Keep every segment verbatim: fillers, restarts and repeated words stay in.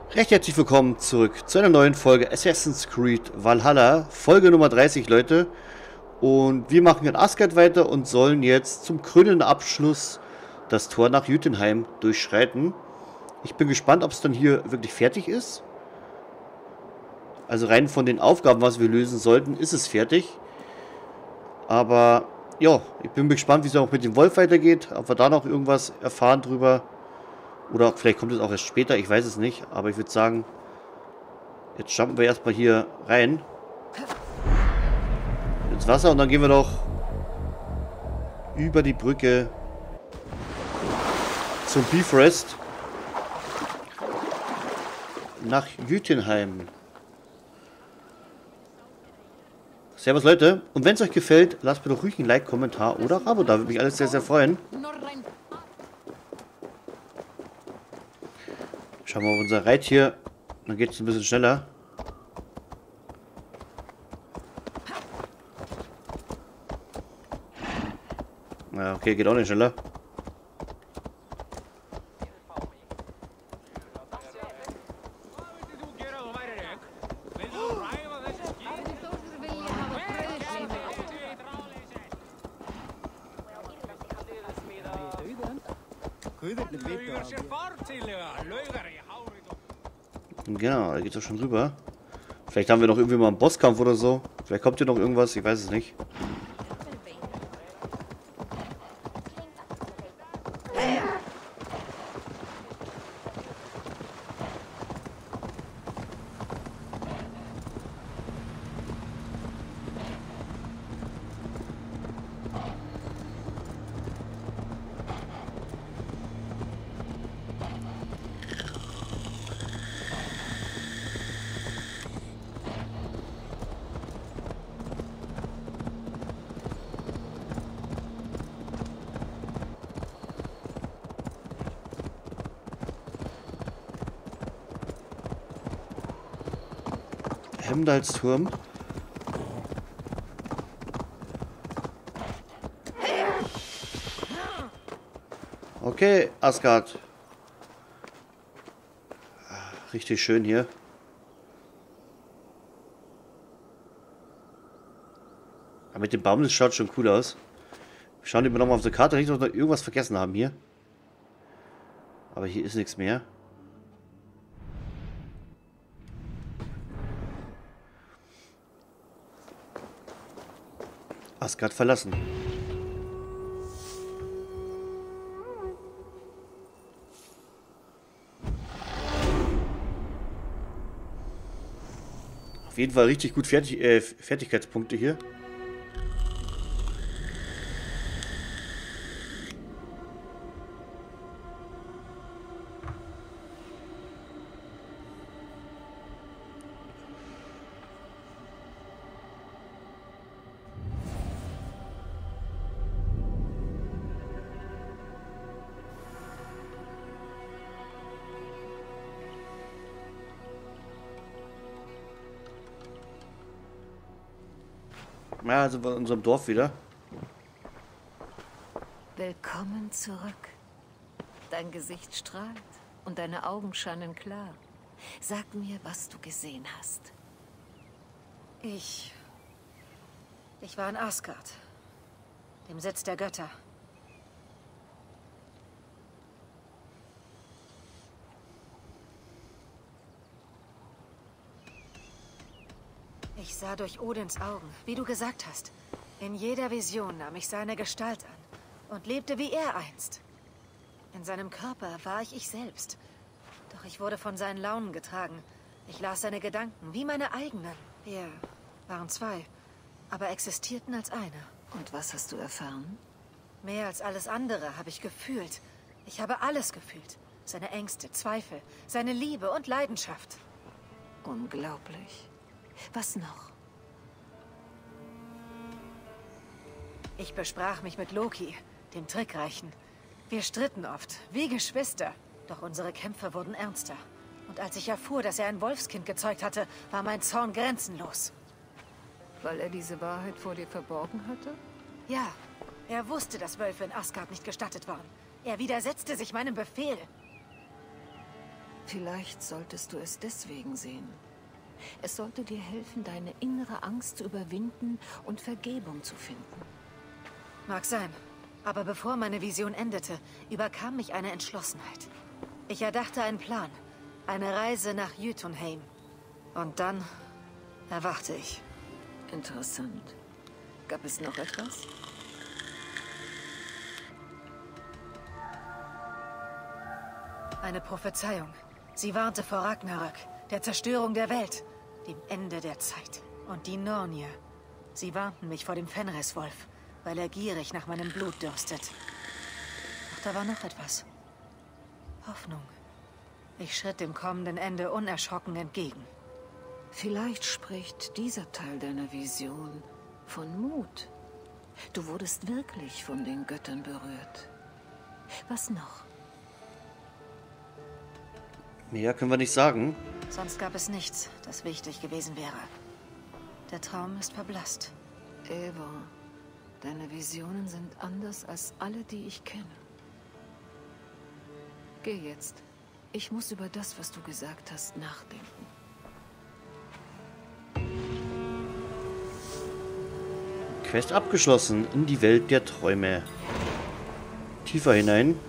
Recht herzlich willkommen zurück zu einer neuen Folge Assassin's Creed Valhalla, Folge Nummer dreißig, Leute. Und wir machen in Asgard weiter und sollen jetzt zum krönenden Abschluss das Tor nach Jotunheim durchschreiten. Ich bin gespannt, ob es dann hier wirklich fertig ist. Also rein von den Aufgaben, was wir lösen sollten, ist es fertig. Aber ja, ich bin gespannt, wie es auch mit dem Wolf weitergeht, ob wir da noch irgendwas erfahren drüber. Oder vielleicht kommt es auch erst später, ich weiß es nicht. Aber ich würde sagen, jetzt jumpen wir erstmal hier rein. Ins Wasser und dann gehen wir doch über die Brücke zum Bifrost nach Jotunheim. Servus Leute, und wenn es euch gefällt, lasst mir doch ruhig ein Like, Kommentar oder Abo, da würde mich alles sehr, sehr freuen. Schauen wir auf unser Reittier, dann geht es ein bisschen schneller. Ja, okay, geht auch nicht schneller. Genau, da geht's doch schon rüber. Vielleicht haben wir noch irgendwie mal einen Bosskampf oder so. Vielleicht kommt hier noch irgendwas, ich weiß es nicht. Hemdalsturm. Okay, Asgard. Richtig schön hier. Aber mit dem Baum, das schaut schon cool aus. Wir schauen lieber nochmal auf die Karte, nicht, dass wir irgendwas vergessen haben hier. Aber hier ist nichts mehr. Asgard verlassen. Auf jeden Fall richtig gut Fertig äh, Fertigkeitspunkte hier. Ja, also bei unserem Dorf wieder. Willkommen zurück. Dein Gesicht strahlt und deine Augen scheinen klar. Sag mir, was du gesehen hast. Ich... Ich war in Asgard, dem Sitz der Götter. Ich sah durch Odins Augen, wie du gesagt hast. In jeder Vision nahm ich seine Gestalt an und lebte wie er einst. In seinem Körper war ich ich selbst. Doch ich wurde von seinen Launen getragen. Ich las seine Gedanken, wie meine eigenen. Wir waren zwei, aber existierten als einer. Und was hast du erfahren? Mehr als alles andere habe ich gefühlt. Ich habe alles gefühlt. Seine Ängste, Zweifel, seine Liebe und Leidenschaft. Unglaublich. Was noch? Ich besprach mich mit Loki, dem Trickreichen. Wir stritten oft, wie Geschwister. Doch unsere Kämpfe wurden ernster. Und als ich erfuhr, dass er ein Wolfskind gezeugt hatte, war mein Zorn grenzenlos. Weil er diese Wahrheit vor dir verborgen hatte? Ja, er wusste, dass Wölfe in Asgard nicht gestattet waren. Er widersetzte sich meinem Befehl. Vielleicht solltest du es deswegen sehen. Es sollte dir helfen, deine innere Angst zu überwinden und Vergebung zu finden. Mag sein. Aber bevor meine Vision endete, überkam mich eine Entschlossenheit. Ich erdachte einen Plan. Eine Reise nach Jotunheim. Und dann erwachte ich. Interessant. Gab es noch etwas? Eine Prophezeiung. Sie warnte vor Ragnarök, der Zerstörung der Welt, dem Ende der Zeit. Und die Nornir. Sie warnten mich vor dem Fenriswolf, weil er gierig nach meinem Blut dürstet. Doch da war noch etwas. Hoffnung. Ich schritt dem kommenden Ende unerschrocken entgegen. Vielleicht spricht dieser Teil deiner Vision von Mut. Du wurdest wirklich von den Göttern berührt. Was noch? Mehr können wir nicht sagen. Sonst gab es nichts, das wichtig gewesen wäre. Der Traum ist verblasst. Eivor, deine Visionen sind anders als alle, die ich kenne. Geh jetzt. Ich muss über das, was du gesagt hast, nachdenken. Quest abgeschlossen. In die Welt der Träume. Tiefer hinein.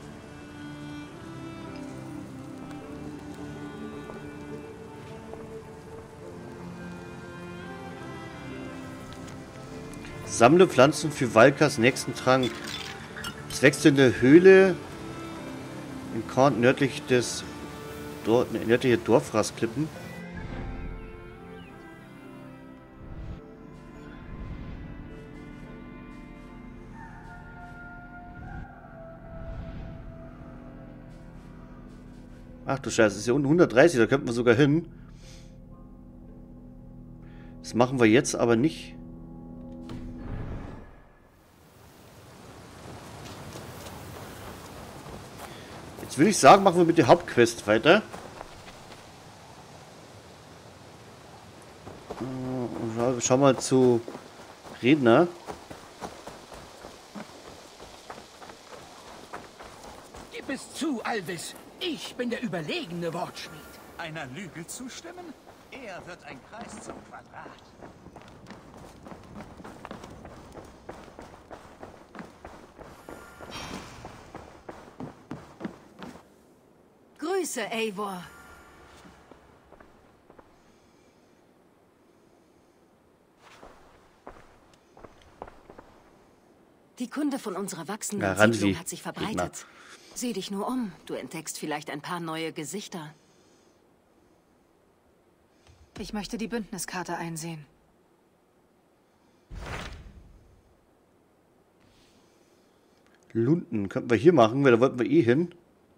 Sammle Pflanzen für Valkas nächsten Trank. Es wächst in der Höhle in Korn nördlich des Dor nördliche Dorfrasklippen. Ach du Scheiße, das ist hier unten hundertdreißig, da könnten wir sogar hin. Das machen wir jetzt aber nicht. Jetzt würde ich sagen, machen wir mit der Hauptquest weiter. Schau, schau mal zu Redner. Gib es zu, Alvis. Ich bin der überlegene Wortschmied. Einer Lüge zustimmen? Er wird ein Kreis zum Quadrat. Grüße, Eivor. Die Kunde von unserer wachsenden Ja, Randi, Siedlung hat sich verbreitet. Redner. Sieh dich nur um. Du entdeckst vielleicht ein paar neue Gesichter. Ich möchte die Bündniskarte einsehen. Lunden könnten wir hier machen, weil da wollten wir eh hin.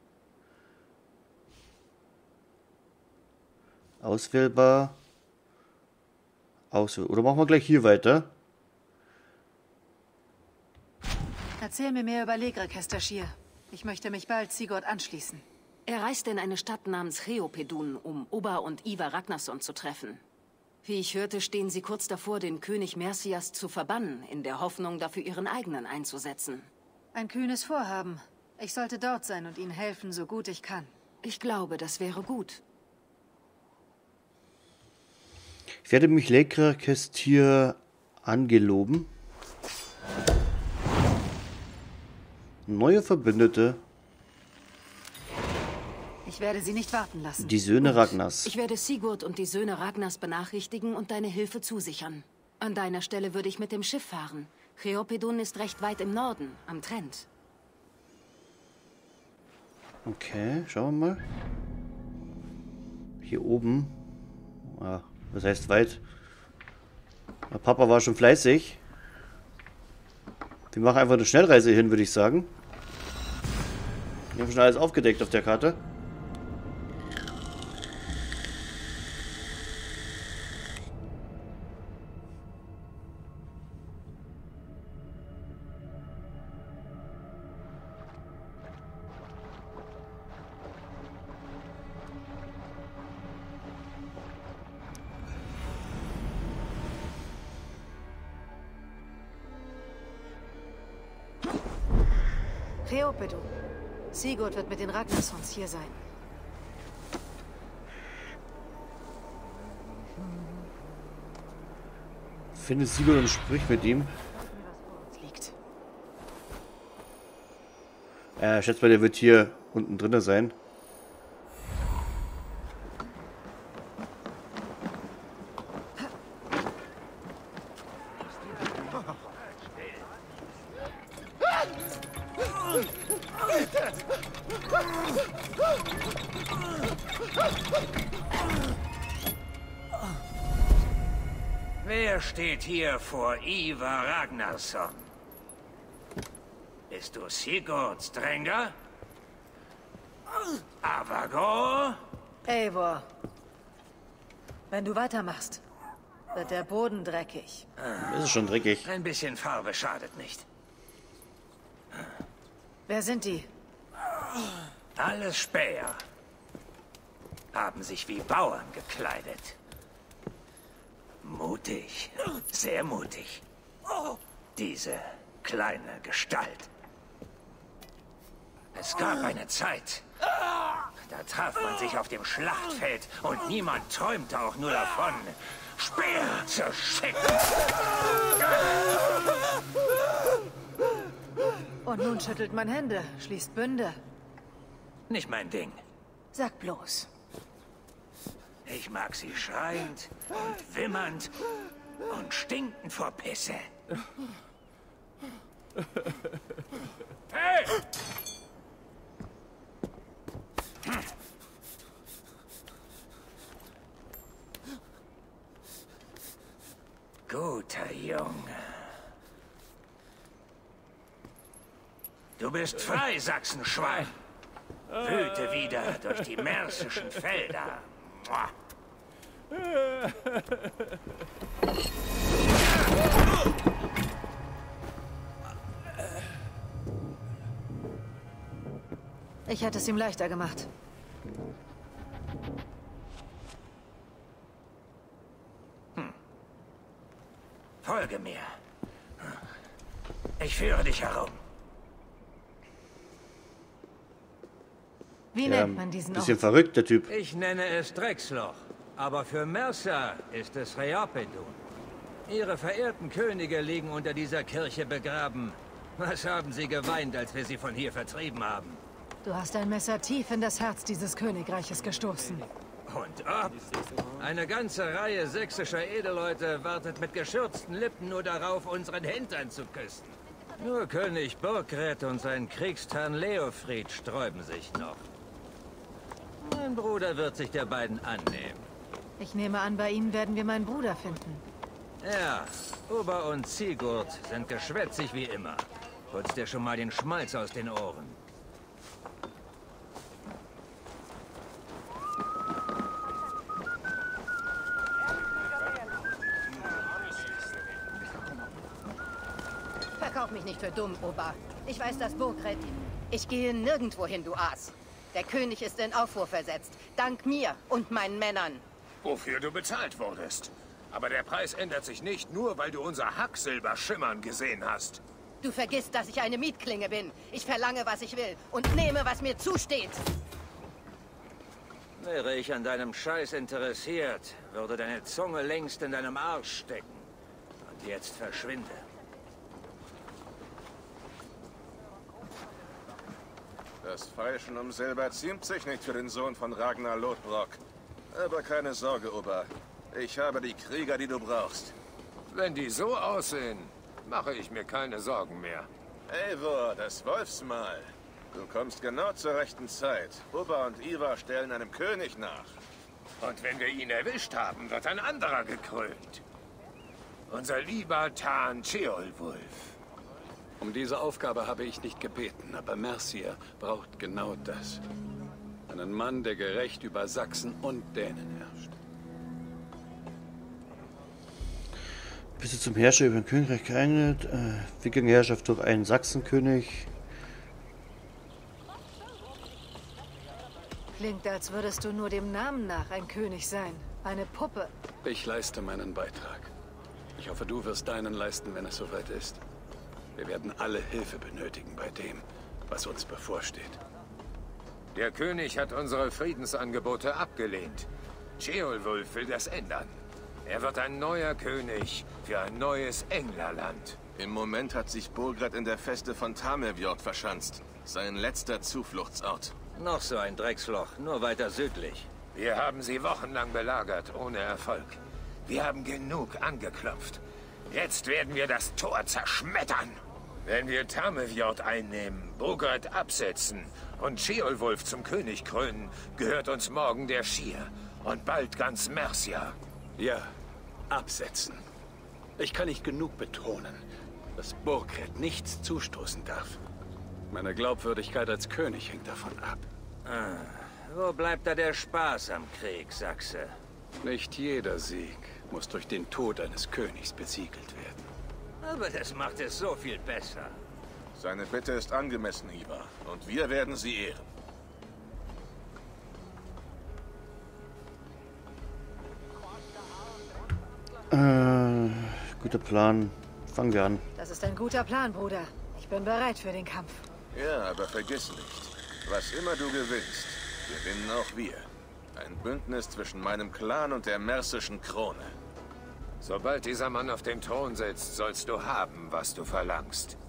Auswählbar. Auswähl. Oder machen wir gleich hier weiter? Erzähl mir mehr über Legrekestashir. Ich möchte mich bald Sigurd anschließen. Er reiste in eine Stadt namens Cheopedun, um Ubba und Ivar Ragnarsson zu treffen. Wie ich hörte, stehen sie kurz davor, den König Mercias zu verbannen, in der Hoffnung, dafür ihren eigenen einzusetzen. Ein kühnes Vorhaben. Ich sollte dort sein und ihnen helfen, so gut ich kann. Ich glaube, das wäre gut. Ich werde mich Legrekestir angeloben. Neue Verbündete. Ich werde sie nicht warten lassen. Die Söhne Ragnars. Ich werde Sigurd und die Söhne Ragnars benachrichtigen und deine Hilfe zusichern. An deiner Stelle würde ich mit dem Schiff fahren. Cheopedun ist recht weit im Norden, am Trent. Okay, schauen wir mal. Hier oben. Ah, das heißt weit. Der Papa war schon fleißig. Wir machen einfach eine Schnellreise hin, würde ich sagen. Wir haben schon alles aufgedeckt auf der Karte. Cheopedun. Sigurd wird mit den Ragnarssons hier sein. Finde Sigurd und sprich mit ihm. Äh, ich schätze mal, der wird hier unten drin sein. Wer steht hier vor Ivar Ragnarsson? Bist du Sigurds Dränger? Avagor? Eivor. Wenn du weitermachst, wird der Boden dreckig. Das ist schon dreckig. Ein bisschen Farbe schadet nicht. Wer sind die? Alles Späher. Haben sich wie Bauern gekleidet. Mutig. Sehr mutig. Diese kleine Gestalt. Es gab eine Zeit, da traf man sich auf dem Schlachtfeld und niemand träumte auch nur davon, Speer zu schicken. Und nun schüttelt man Hände, schließt Bünde. Nicht mein Ding. Sag bloß. Ich mag sie schreiend und wimmernd und stinkend vor Pisse. Hey! Hm. Guter Junge. Du bist frei, Sachsenschwein. Wüte wieder durch die märsischen Felder. Mua. Ich hätte es ihm leichter gemacht. Hm. Folge mir. Ich führe dich herum. Wie Ja, nennt man diesen bisschen Ort? verrückt, der Typ. Ich nenne es Drecksloch, aber für Mercer ist es Rheapedun. Ihre verehrten Könige liegen unter dieser Kirche begraben. Was haben sie geweint, als wir sie von hier vertrieben haben? Du hast ein Messer tief in das Herz dieses Königreiches gestoßen. Und ob? Eine ganze Reihe sächsischer Edelleute wartet mit geschürzten Lippen nur darauf, unseren Hintern zu küssen. Nur König Burgred und sein Kriegsherrn Leofried sträuben sich noch. Mein Bruder wird sich der beiden annehmen. Ich nehme an, bei ihnen werden wir meinen Bruder finden. Ja, Ober und Sigurd sind geschwätzig wie immer. Putz dir schon mal den Schmalz aus den Ohren. Verkauf mich nicht für dumm, Opa. Ich weiß, dass Burgred... Ich gehe nirgendwo hin, du Aas. Der König ist in Aufruhr versetzt. Dank mir und meinen Männern. Wofür du bezahlt wurdest. Aber der Preis ändert sich nicht, nur weil du unser Hacksilber schimmern gesehen hast. Du vergisst, dass ich eine Mietklinge bin. Ich verlange, was ich will und nehme, was mir zusteht. Wäre ich an deinem Scheiß interessiert, würde deine Zunge längst in deinem Arsch stecken. Und jetzt verschwinde. Das Feilschen um Silber ziemt sich nicht für den Sohn von Ragnar Lodbrok. Aber keine Sorge, Ober. Ich habe die Krieger, die du brauchst. Wenn die so aussehen, mache ich mir keine Sorgen mehr. Eivor, das Wolfsmal. Du kommst genau zur rechten Zeit. Ober und Ivar stellen einem König nach. Und wenn wir ihn erwischt haben, wird ein anderer gekrönt. Unser lieber Tan Ceolwulf. Um diese Aufgabe habe ich nicht gebeten, aber Mercia braucht genau das. Einen Mann, der gerecht über Sachsen und Dänen herrscht. Bist du zum Herrscher über ein Königreich geeignet? Äh, Wikingerherrschaft durch einen Sachsenkönig. Klingt, als würdest du nur dem Namen nach ein König sein. Eine Puppe. Ich leiste meinen Beitrag. Ich hoffe, du wirst deinen leisten, wenn es soweit ist. Wir werden alle Hilfe benötigen bei dem, was uns bevorsteht. Der König hat unsere Friedensangebote abgelehnt. Ceolwulf will das ändern. Er wird ein neuer König für ein neues Englerland. Im Moment hat sich Burgred in der Feste von Tamevjord verschanzt. Sein letzter Zufluchtsort. Noch so ein Drecksloch, nur weiter südlich. Wir haben sie wochenlang belagert, ohne Erfolg. Wir haben genug angeklopft. Jetzt werden wir das Tor zerschmettern. Wenn wir Tamevjord einnehmen, Burgred absetzen und Ceolwulf zum König krönen, gehört uns morgen der Schir und bald ganz Mercia. Ja, absetzen. Ich kann nicht genug betonen, dass Burgred nichts zustoßen darf. Meine Glaubwürdigkeit als König hängt davon ab. Ah, wo bleibt da der Spaß am Krieg, Sachse? Nicht jeder Sieg muss durch den Tod eines Königs besiegelt werden. Aber das macht es so viel besser. Seine Bitte ist angemessen, Ivar. Und wir werden sie ehren. Äh, guter Plan. Fangen wir an. Das ist ein guter Plan, Bruder. Ich bin bereit für den Kampf. Ja, aber vergiss nicht, was immer du gewinnst, gewinnen auch wir. Ein Bündnis zwischen meinem Clan und der mersischen Krone. Sobald dieser Mann auf den Thron sitzt, sollst du haben, was du verlangst.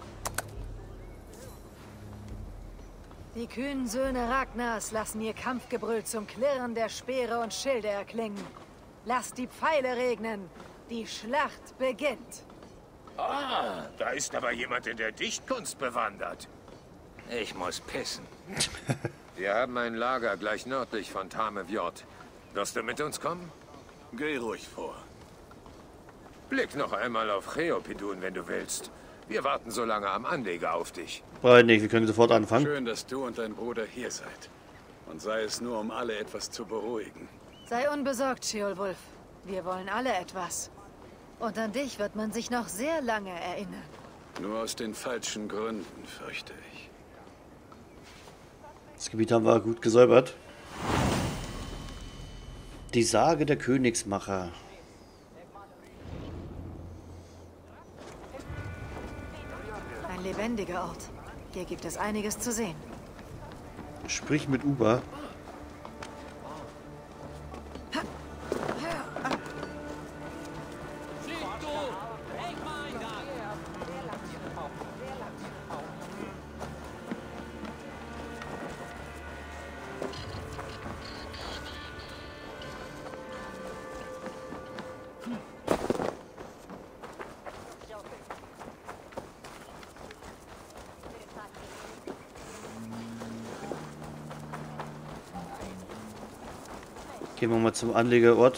Die kühnen Söhne Ragnars lassen ihr Kampfgebrüll zum Klirren der Speere und Schilde erklingen. Lasst die Pfeile regnen. Die Schlacht beginnt. Ah, da ist aber jemand in der Dichtkunst bewandert. Ich muss pissen. Wir haben ein Lager gleich nördlich von Tamevjord. Wirst du mit uns kommen? Geh ruhig vor. Blick noch einmal auf Cheopedun, wenn du willst. Wir warten so lange am Anleger auf dich. Braucht nicht, wir können sofort anfangen. Schön, dass du und dein Bruder hier seid. Und sei es nur, um alle etwas zu beruhigen. Sei unbesorgt, Ceolwulf. Wir wollen alle etwas. Und an dich wird man sich noch sehr lange erinnern. Nur aus den falschen Gründen, fürchte ich. Das Gebiet haben wir gut gesäubert. Die Sage der Königsmacher. Ein lebendiger Ort. Hier gibt es einiges zu sehen. Sprich mit Uber. Gehen wir mal zum Anlegerort.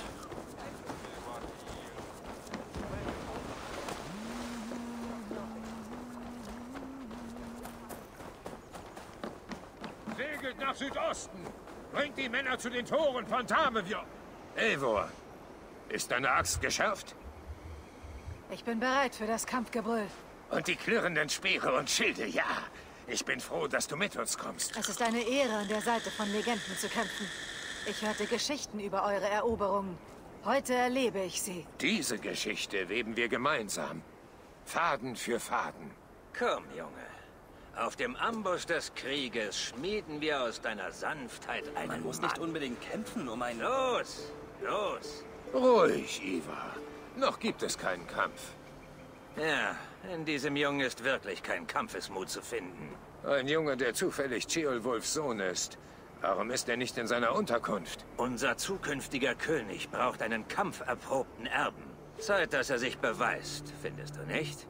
Segelt nach Südosten. Bringt die Männer zu den Toren von Tamevjord. Eivor, ist deine Axt geschärft? Ich bin bereit für das Kampfgebrüll. Und die klirrenden Speere und Schilde, ja. Ich bin froh, dass du mit uns kommst. Es ist eine Ehre, an der Seite von Legenden zu kämpfen. Ich hörte Geschichten über eure Eroberungen. Heute erlebe ich sie. Diese Geschichte weben wir gemeinsam. Faden für Faden. Komm, Junge. Auf dem Amboss des Krieges schmieden wir aus deiner Sanftheit einen Man muss Mann. nicht unbedingt kämpfen, um einen... Los, los. Ruhig, Ivar. Noch gibt es keinen Kampf. Ja, in diesem Jungen ist wirklich kein Kampfesmut zu finden. Ein Junge, der zufällig Ceolwulfs Sohn ist. Warum ist er nicht in seiner Unterkunft? Unser zukünftiger König braucht einen kampferprobten Erben. Zeit, dass er sich beweist, findest du nicht?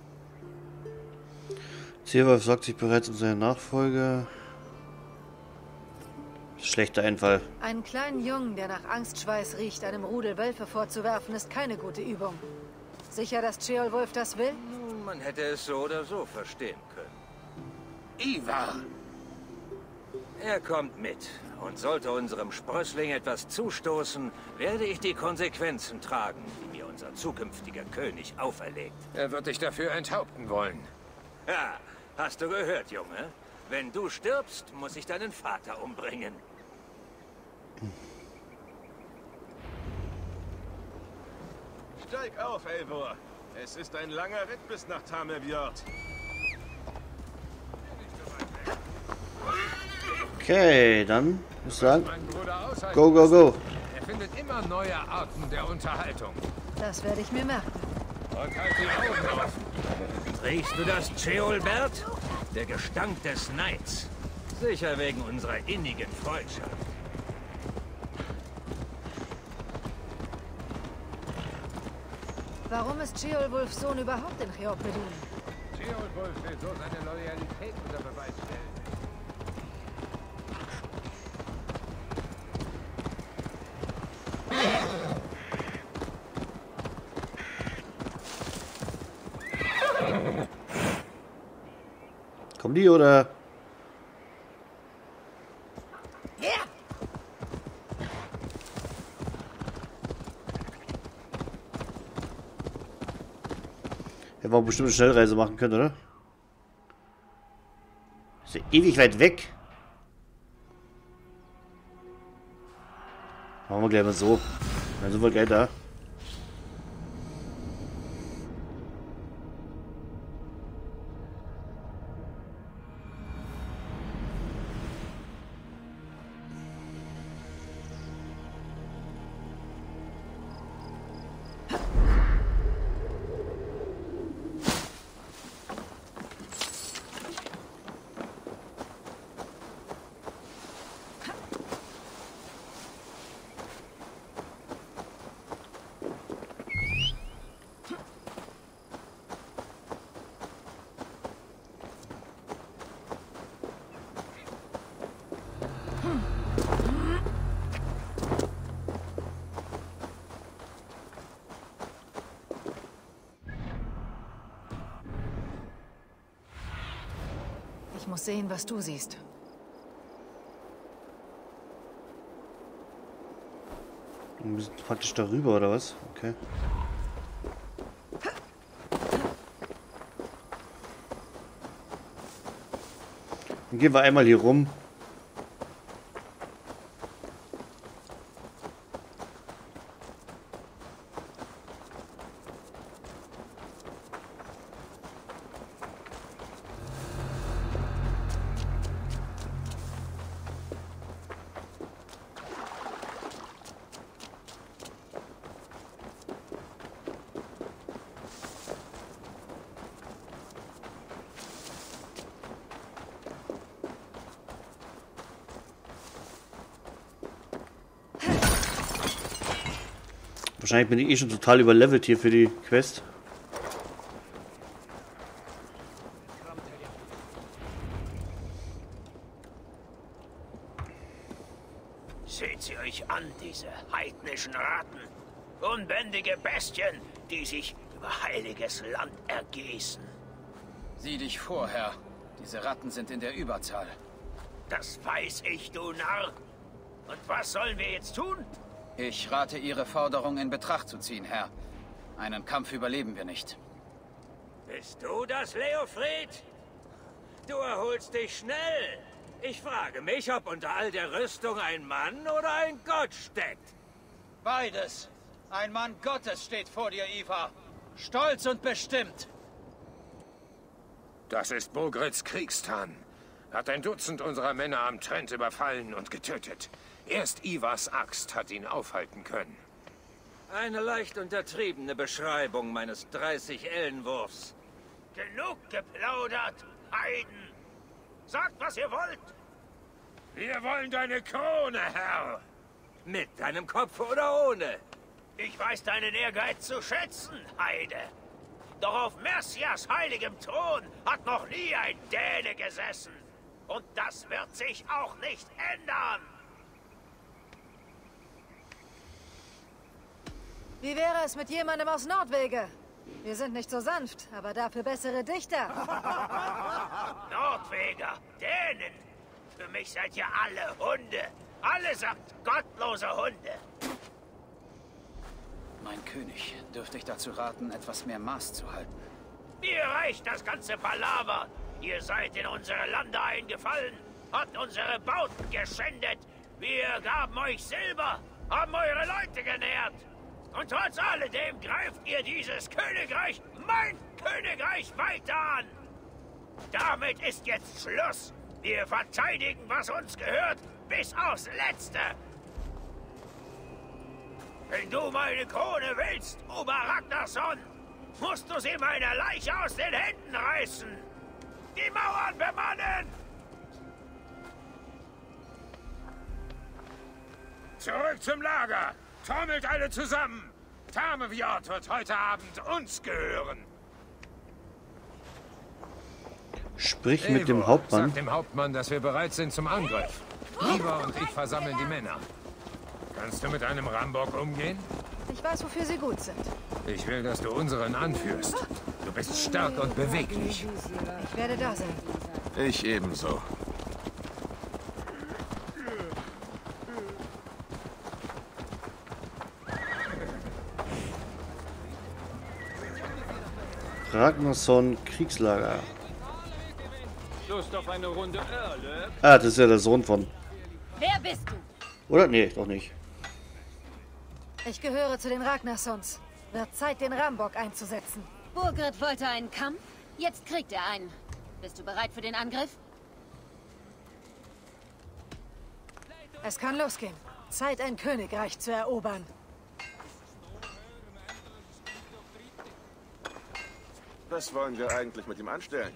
Ceolwulf sorgt sich bereits um seine Nachfolge. Schlechter Einfall. Einen kleinen Jungen, der nach Angstschweiß riecht, einem Rudel Wölfe vorzuwerfen, ist keine gute Übung. Sicher, dass Ceolwulf das will? Nun, man hätte es so oder so verstehen können. Ivar! Er kommt mit. Und sollte unserem Sprössling etwas zustoßen, werde ich die Konsequenzen tragen, die mir unser zukünftiger König auferlegt. Er wird dich dafür enthaupten wollen. Ja, hast du gehört, Junge? Wenn du stirbst, muss ich deinen Vater umbringen. Steig auf, Eivor. Es ist ein langer Ritt bis nach Tamevjord. Okay, dann muss ich sagen, go, go, go. findet immer neue Arten der Unterhaltung. Das werde ich mir merken. Und halt die Augen offen. Riechst du das, Ceolbert? Der Gestank des Neids. Sicher wegen unserer innigen Freundschaft. Warum ist Ceolwulfs Sohn überhaupt in Cheopedun? Ceolwulf will so seine Loyalität unter Beweis stellen. Kommen die oder? Ja. Hätten wir bestimmt eine Schnellreise machen können, oder? Ist ja ewig weit weg. Machen wir gleich mal so. Dann sind wir gleich da. Ich muss sehen, was du siehst. Wir müssen praktisch darüber, oder was? Okay. Dann gehen wir einmal hier rum. Wahrscheinlich bin ich eh schon total überlevelt hier für die Quest. Seht sie euch an, diese heidnischen Ratten. Unbändige Bestien, die sich über heiliges Land ergießen. Sieh dich vor, Herr. Diese Ratten sind in der Überzahl. Das weiß ich, du Narr. Und was sollen wir jetzt tun? Ich rate, Ihre Forderung in Betracht zu ziehen, Herr. Einen Kampf überleben wir nicht. Bist du das, Leofried? Du erholst dich schnell. Ich frage mich, ob unter all der Rüstung ein Mann oder ein Gott steckt. Beides. Ein Mann Gottes steht vor dir, Ivar. Stolz und bestimmt. Das ist Bogrits Kriegstan. Hat ein Dutzend unserer Männer am Trent überfallen und getötet. Erst Ivars Axt hat ihn aufhalten können. Eine leicht untertriebene Beschreibung meines dreißig-Ellenwurfs. Genug geplaudert, Heiden. Sagt, was ihr wollt. Wir wollen deine Krone, Herr. Mit deinem Kopf oder ohne? Ich weiß deinen Ehrgeiz zu schätzen, Heide. Doch auf Mercias heiligem Thron hat noch nie ein Däne gesessen. Und das wird sich auch nicht ändern. Wie wäre es mit jemandem aus Nordwege? Wir sind nicht so sanft, aber dafür bessere Dichter. Nordweger, Dänen. Für mich seid ihr alle Hunde. Allesamt gottlose Hunde. Mein König, dürfte ich dazu raten, etwas mehr Maß zu halten. Mir reicht das ganze Palaver. Ihr seid in unsere Lande eingefallen, habt unsere Bauten geschändet. Wir gaben euch Silber, haben eure Leute genährt. Und trotz alledem greift ihr dieses Königreich, mein Königreich, weiter an. Damit ist jetzt Schluss. Wir verteidigen, was uns gehört, bis aufs Letzte. Wenn du meine Krone willst, Ober Ragnarsson, musst du sie meiner Leiche aus den Händen reißen. Die Mauern bemannen! Zurück zum Lager! Trommelt alle zusammen! Tarmevjord wird heute Abend uns gehören. Sprich Eivor, mit dem Hauptmann. Sag dem Hauptmann, dass wir bereit sind zum Angriff. Ivar und ich versammeln die Männer. Kannst du mit einem Rambock umgehen? Ich weiß, wofür sie gut sind. Ich will, dass du unseren anführst. Du bist stark und beweglich. Ich werde da sein. Ich ebenso. Ragnarsson, Kriegslager. Lust auf eine Runde Erle? Ah, das ist ja der Sohn von. Wer bist du? Oder? Nee, doch nicht. Ich gehöre zu den Ragnarssons. Wird Zeit, den Rambock einzusetzen. Burgred wollte einen Kampf, jetzt kriegt er einen. Bist du bereit für den Angriff? Es kann losgehen. Zeit, ein Königreich zu erobern. Was wollen wir eigentlich mit ihm anstellen?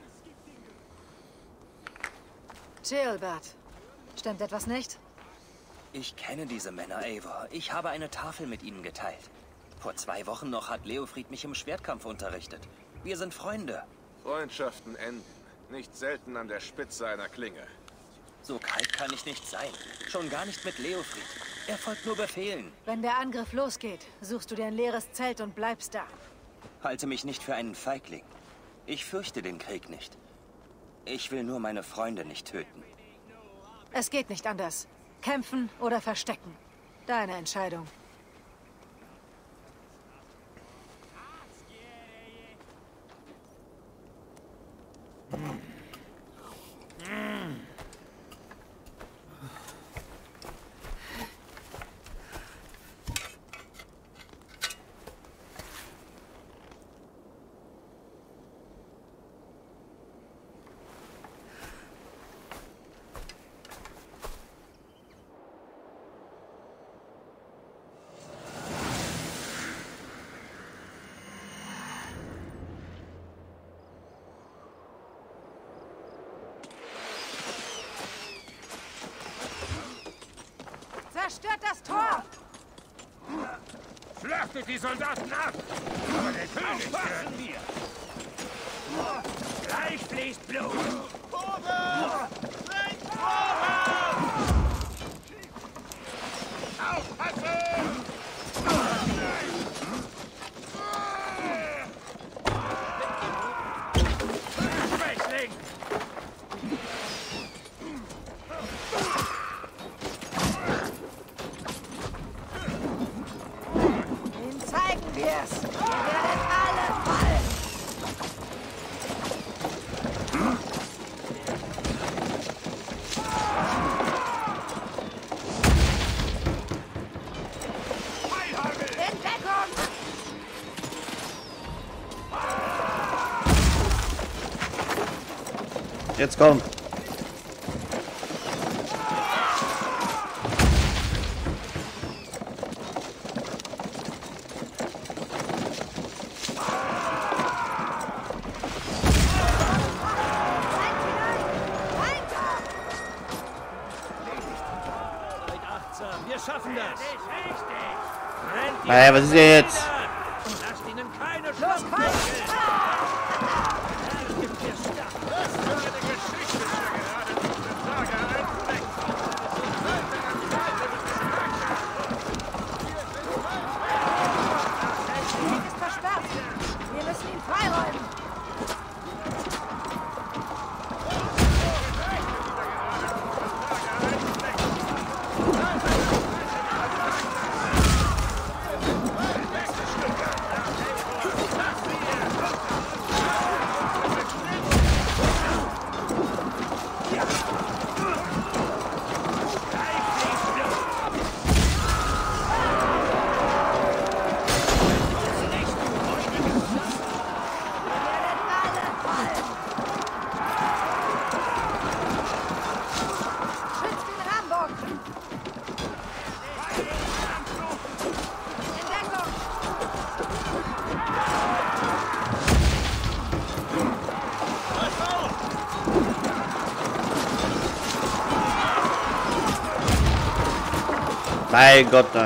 Gilbert. Stimmt etwas nicht? Ich kenne diese Männer, Eivor. Ich habe eine Tafel mit ihnen geteilt. Vor zwei Wochen noch hat Leofried mich im Schwertkampf unterrichtet. Wir sind Freunde. Freundschaften enden. Nicht selten an der Spitze einer Klinge. So kalt kann ich nicht sein. Schon gar nicht mit Leofried. Er folgt nur Befehlen. Wenn der Angriff losgeht, suchst du dir ein leeres Zelt und bleibst da. Halte mich nicht für einen Feigling. Ich fürchte den Krieg nicht. Ich will nur meine Freunde nicht töten. Es geht nicht anders. Kämpfen oder verstecken. Deine Entscheidung. Zerstört das Tor! Schlachtet die Soldaten ab! Aber der König führen wir! Gleich fließt Blut! Vorwärts! Links vorwärts! Aufpassen! Schwächling! Zeigen wir es! Wir werden alle fallen! In Deckung! Jetzt komm! Wir schaffen das. Naja, was ist denn jetzt? Lasst ihnen keine Los, Chance. Feind! Gibt ihr Stach. Was für eine Geschichte hier gerade durch das Lager einfleckt. Der Weg ist versperrt. Wir müssen ihn freiräumen. Mein Gott, da.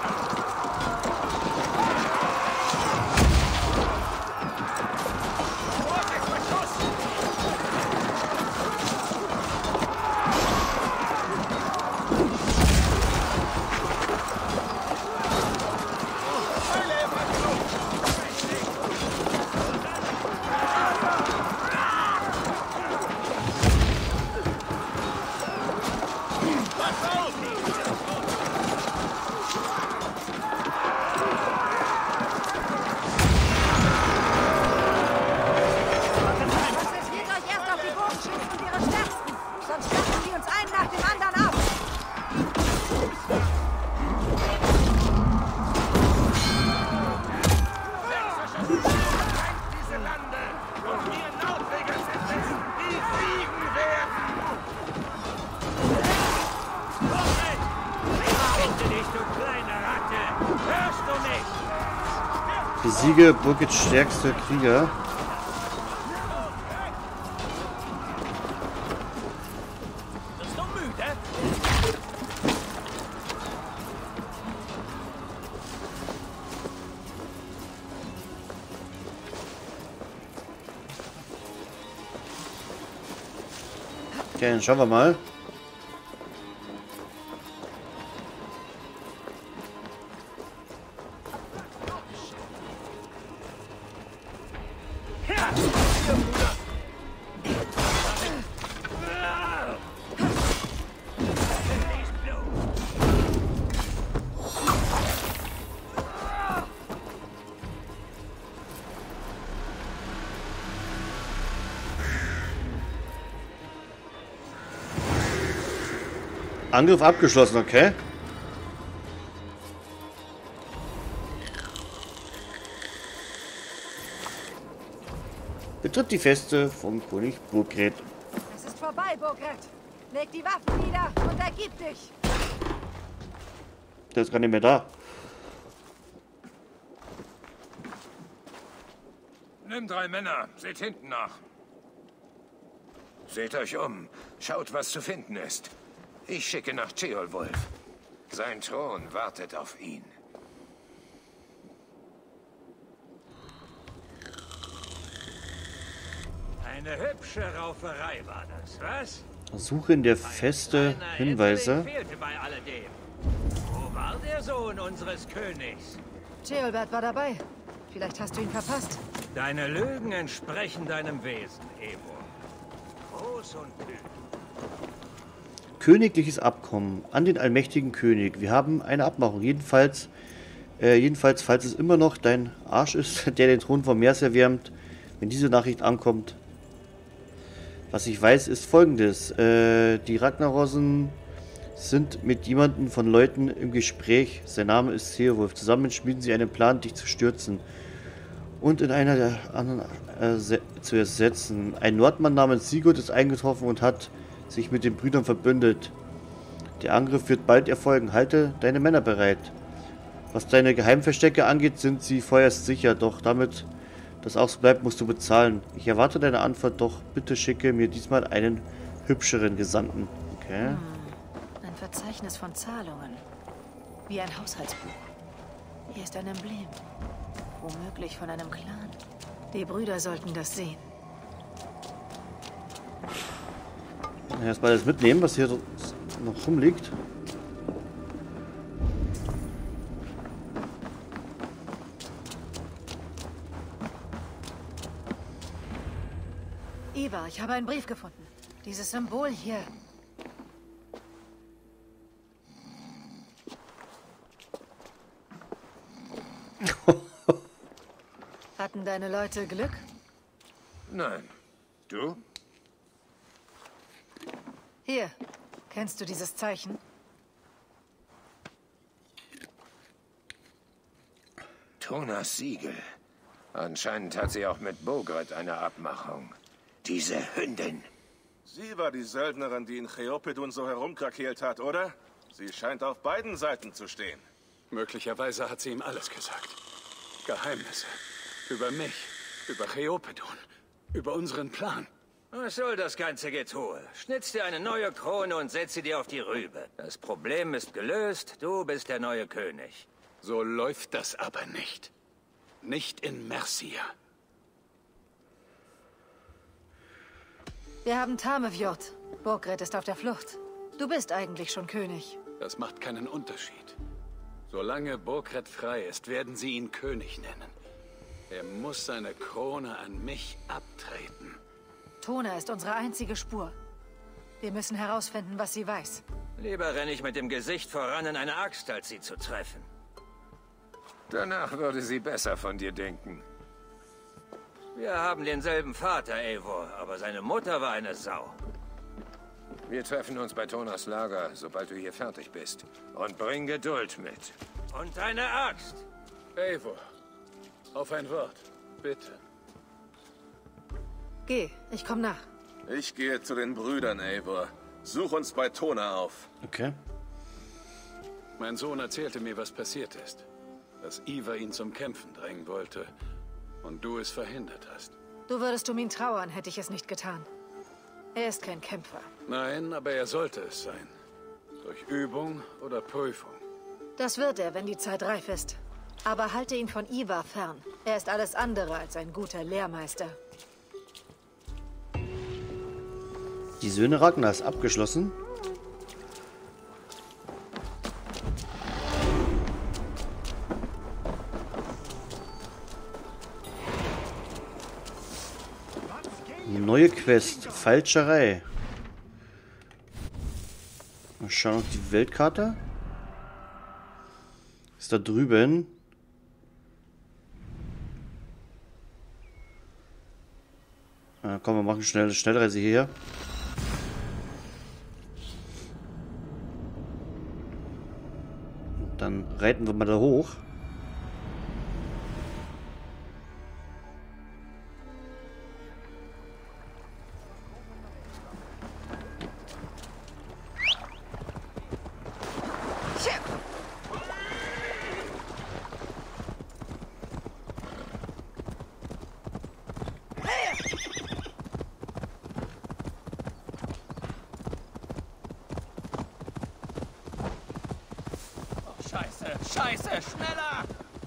Besiege Burgrets stärkster Krieger. Bist du müde? Okay, dann schauen wir mal. Angriff abgeschlossen, okay. Betritt die Feste vom König Burgred. Es ist vorbei, Burgred. Leg die Waffen nieder und ergib dich. Der ist gar nicht mehr da. Nimm drei Männer, seht hinten nach. Seht euch um, schaut, was zu finden ist. Ich schicke nach Ceolwulf. Sein Thron wartet auf ihn. Eine hübsche Rauferei war das, was? Suche in der Feste Hinweise. Fehlte bei alledem. Wo war der Sohn unseres Königs? Ceolbert war dabei. Vielleicht hast du ihn verpasst. Deine Lügen entsprechen deinem Wesen, Eivor. Groß und klug. Königliches Abkommen an den allmächtigen König. Wir haben eine Abmachung. Jedenfalls, äh, jedenfalls, falls es immer noch dein Arsch ist, der den Thron vom Meer erwärmt, wenn diese Nachricht ankommt. Was ich weiß, ist folgendes. Äh, die Ragnarossen sind mit jemandem von Leuten im Gespräch. Sein Name ist Ceolwulf. Zusammen schmieden sie einen Plan, dich zu stürzen und in einer der anderen äh, zu ersetzen. Ein Nordmann namens Sigurd ist eingetroffen und hat sich mit den Brüdern verbündet. Der Angriff wird bald erfolgen. Halte deine Männer bereit. Was deine Geheimverstecke angeht, sind sie vorerst sicher, doch damit das auch so bleibt, musst du bezahlen. Ich erwarte deine Antwort, doch bitte schicke mir diesmal einen hübscheren Gesandten. Okay. Hm. Ein Verzeichnis von Zahlungen. Wie ein Haushaltsbuch. Hier ist ein Emblem. Womöglich von einem Clan. Die Brüder sollten das sehen. Erstmal das mitnehmen, was hier noch rumliegt. Ivar, ich habe einen Brief gefunden. Dieses Symbol hier. Hatten deine Leute Glück? Nein. Du? Hier. Kennst du dieses Zeichen? Thonas Siegel. Anscheinend hat sie auch mit Burgred eine Abmachung. Diese Hündin. Sie war die Söldnerin, die in Cheopedun so herumkrakeelt hat, oder? Sie scheint auf beiden Seiten zu stehen. Möglicherweise hat sie ihm alles gesagt. Geheimnisse. Über mich. Über Cheopedun. Über unseren Plan. Was soll das ganze Getue? Schnitz dir eine neue Krone und setz sie dir auf die Rübe. Das Problem ist gelöst, du bist der neue König. So läuft das aber nicht. Nicht in Mercia. Wir haben Tamevjord. Burgred ist auf der Flucht. Du bist eigentlich schon König. Das macht keinen Unterschied. Solange Burgred frei ist, werden sie ihn König nennen. Er muss seine Krone an mich abtreten. Tona ist unsere einzige Spur. Wir müssen herausfinden, was sie weiß. Lieber renne ich mit dem Gesicht voran in eine Axt, als sie zu treffen. Danach würde sie besser von dir denken. Wir haben denselben Vater, Eivor, aber seine Mutter war eine Sau. Wir treffen uns bei Tonas Lager, sobald du hier fertig bist. Und bring Geduld mit. Und deine Axt. Eivor, auf ein Wort, bitte. Geh, ich komm nach. Ich gehe zu den Brüdern, Eivor. Such uns bei Tona auf. Okay. Mein Sohn erzählte mir, was passiert ist. Dass Ivar ihn zum Kämpfen drängen wollte und du es verhindert hast. Du würdest um ihn trauern, hätte ich es nicht getan. Er ist kein Kämpfer. Nein, aber er sollte es sein. Durch Übung oder Prüfung. Das wird er, wenn die Zeit reif ist. Aber halte ihn von Ivar fern. Er ist alles andere als ein guter Lehrmeister. Die Söhne Ragnars abgeschlossen. Neue Quest, Falscherei. Mal schauen auf die Weltkarte. Ist da drüben. Ah, komm, wir machen schnell eine Schnellreise hier. Und dann reiten wir mal da hoch. Scheiße, scheiße, schneller!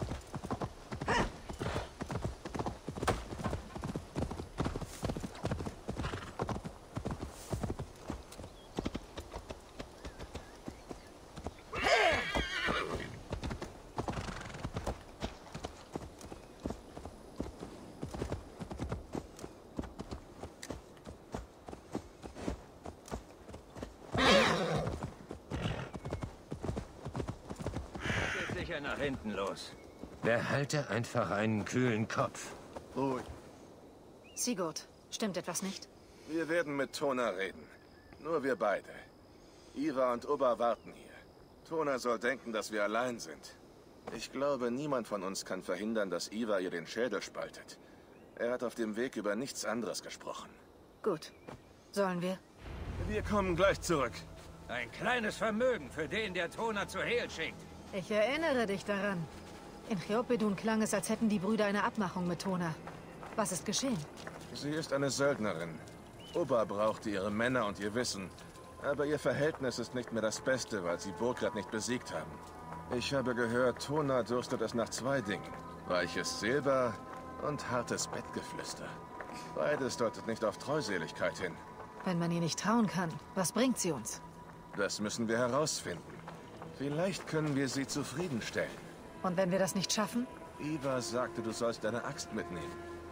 Nach hinten los. Behalte einfach einen kühlen Kopf. Ruhig. Sigurd, stimmt etwas nicht? Wir werden mit Tona reden. Nur wir beide. Ivar und Ubba warten hier. Tona soll denken, dass wir allein sind. Ich glaube, niemand von uns kann verhindern, dass Ivar ihr den Schädel spaltet. Er hat auf dem Weg über nichts anderes gesprochen. Gut. Sollen wir? Wir kommen gleich zurück. Ein kleines Vermögen für den, der Tona zu Heel schickt. Ich erinnere dich daran. In Cheopedun klang es, als hätten die Brüder eine Abmachung mit Tona. Was ist geschehen? Sie ist eine Söldnerin. Ubba brauchte ihre Männer und ihr Wissen. Aber ihr Verhältnis ist nicht mehr das Beste, weil sie Burgred nicht besiegt haben. Ich habe gehört, Tona durstet es nach zwei Dingen. Weiches Silber und hartes Bettgeflüster. Beides deutet nicht auf Treuseligkeit hin. Wenn man ihr nicht trauen kann, was bringt sie uns? Das müssen wir herausfinden. Vielleicht können wir sie zufriedenstellen. Und wenn wir das nicht schaffen? Ivar sagte, du sollst deine Axt mitnehmen.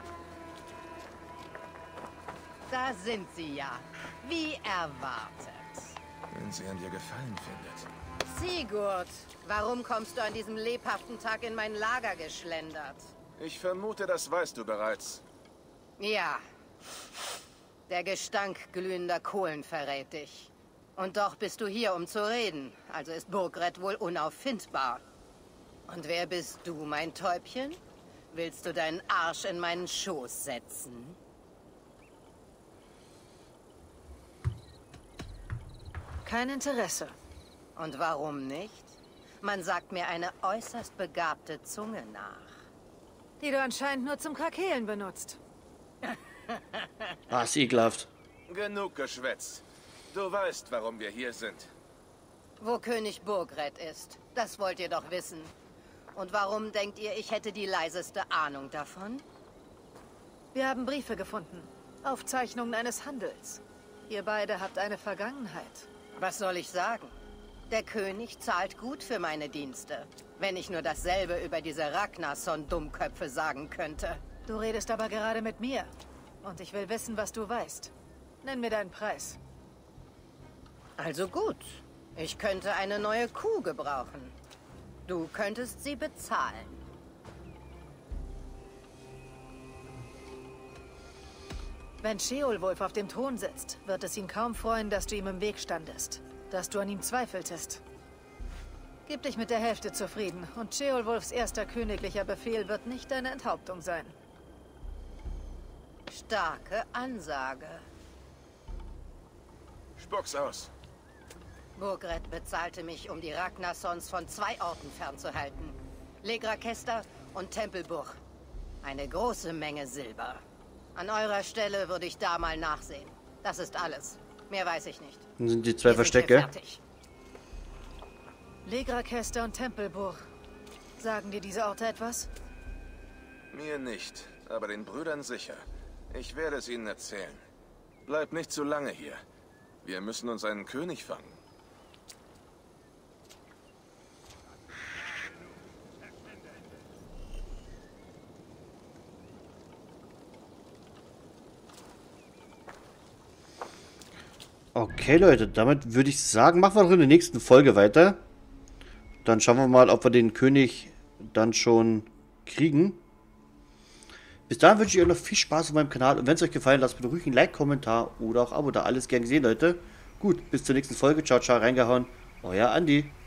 Da sind sie ja. Wie erwartet. Wenn sie an dir Gefallen findet. Sigurd, warum kommst du an diesem lebhaften Tag in mein Lager geschlendert? Ich vermute, das weißt du bereits. Ja. Der Gestank glühender Kohlen verrät dich. Und doch bist du hier, um zu reden. Also ist Burgred wohl unauffindbar. Und wer bist du, mein Täubchen? Willst du deinen Arsch in meinen Schoß setzen? Kein Interesse. Und warum nicht? Man sagt mir eine äußerst begabte Zunge nach. Die du anscheinend nur zum Krakeelen benutzt. Ah, ist ekelhaft. Genug Geschwätz. Du weißt, warum wir hier sind. Wo König Burgred ist, das wollt ihr doch wissen. Und warum denkt ihr, ich hätte die leiseste Ahnung davon? Wir haben Briefe gefunden. Aufzeichnungen eines Handels. Ihr beide habt eine Vergangenheit. Was soll ich sagen? Der König zahlt gut für meine Dienste. Wenn ich nur dasselbe über diese Ragnarsson-Dummköpfe sagen könnte. Du redest aber gerade mit mir. Und ich will wissen, was du weißt. Nenn mir deinen Preis. Also gut. Ich könnte eine neue Kuh gebrauchen. Du könntest sie bezahlen. Wenn Sheolwulf auf dem Thron sitzt, wird es ihn kaum freuen, dass du ihm im Weg standest. Dass du an ihm zweifeltest. Gib dich mit der Hälfte zufrieden und Sheolwulfs erster königlicher Befehl wird nicht deine Enthauptung sein. Starke Ansage. Spuck's aus. Burgred bezahlte mich, um die Ragnarssons von zwei Orten fernzuhalten. Legrakester und Tempelburg. Eine große Menge Silber. An eurer Stelle würde ich da mal nachsehen. Das ist alles. Mehr weiß ich nicht. Dann sind die zwei Wir sind Verstecke. hier fertig. Legrakester und Tempelburg. Sagen dir diese Orte etwas? Mir nicht, aber den Brüdern sicher. Ich werde es ihnen erzählen. Bleib nicht zu lange hier. Wir müssen uns einen König fangen. Okay, Leute, damit würde ich sagen, machen wir doch in der nächsten Folge weiter. Dann schauen wir mal, ob wir den König dann schon kriegen. Bis dahin wünsche ich euch noch viel Spaß auf meinem Kanal. Und wenn es euch gefallen hat, lasst mir ruhig ein Like, Kommentar oder auch Abo da. Alles gern gesehen, Leute. Gut, bis zur nächsten Folge. Ciao, ciao, reingehauen. Euer Andi.